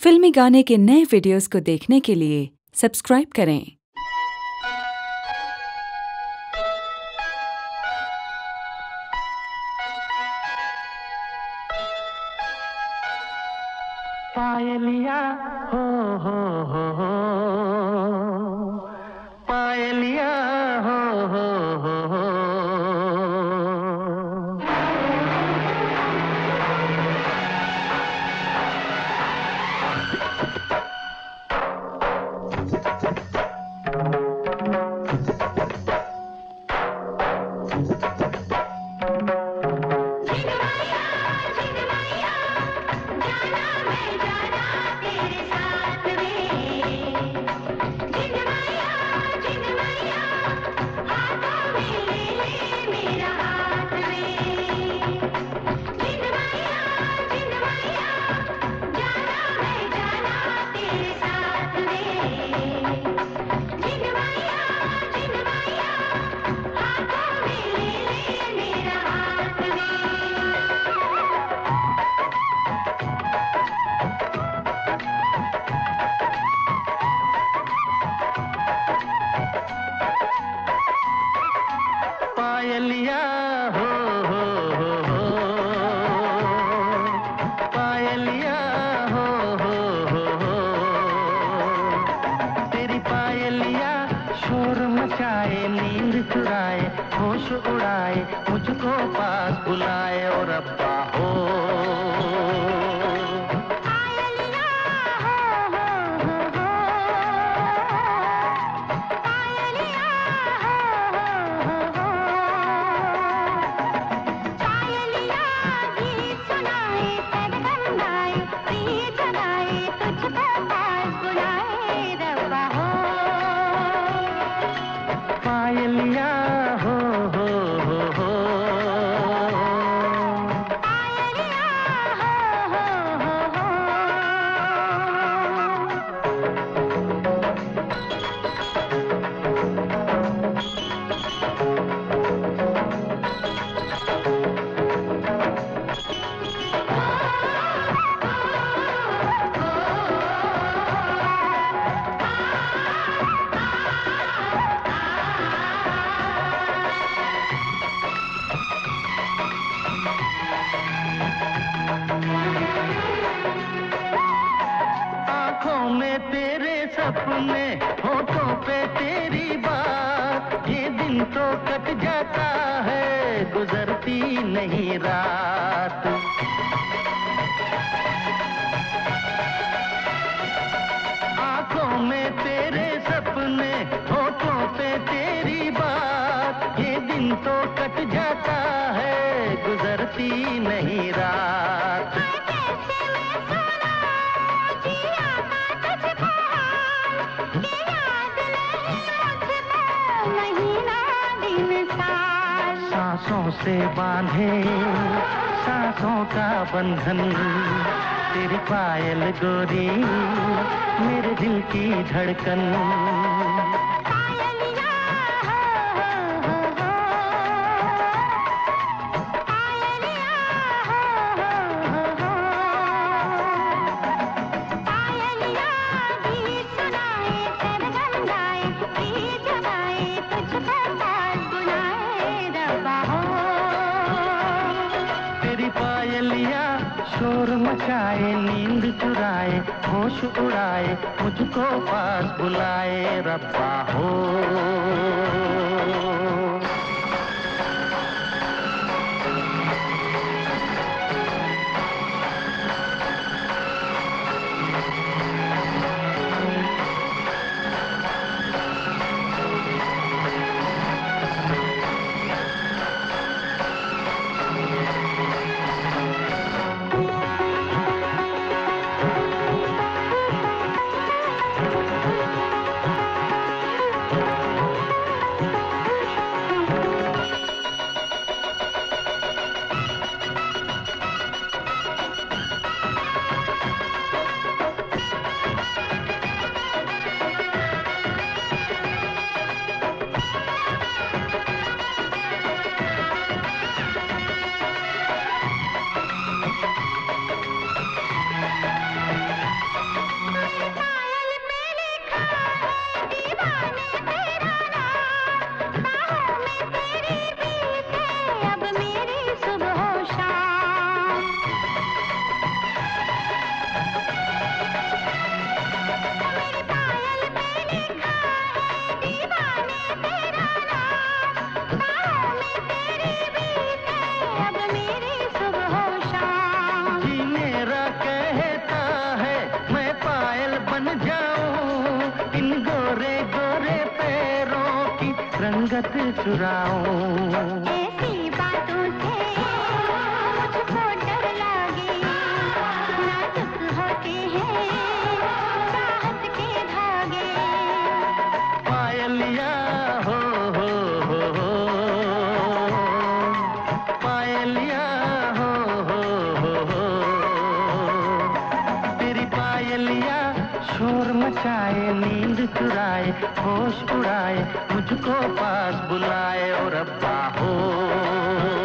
फिल्मी गाने के नए वीडियोस को देखने के लिए सब्सक्राइब करें। पायलिया हो हो पायलिया हो पायलिया हो पायलिया हो तेरी पायलिया शोर मचाए, नींद चुराए, होश उड़ाए, मुझको पास बुलाए और रब्बा हो। पायलिया हो आँखों में तेरे सपने, होठों पे तेरी बात, ये दिन तो कट जाता है, गुजरती नहीं रात। आँखों में तेरे सपने, होठों पे तेरी बात, ये दिन तो कट जाता है, गुजरती नहीं रात। सांसों से बांधे सांसों का बंधन, तेरी पायल गोरी मेरे दिल की धड़कन। पायलिया शोर मचाए, नींद चुराए, होश उड़ाए, मुझको पास बुलाए रब्बा हो। संगत चुराऊं। ऐसी बातों से मुझको डर लागे, नाजुक होते हैं चाहत के धागे। पायलिया हो पायलिया हो तेरी पायलिया शोर मचाए, नींद चुराए, होश उड़ाए, मुझको पास बुलाए और रब्बा हो।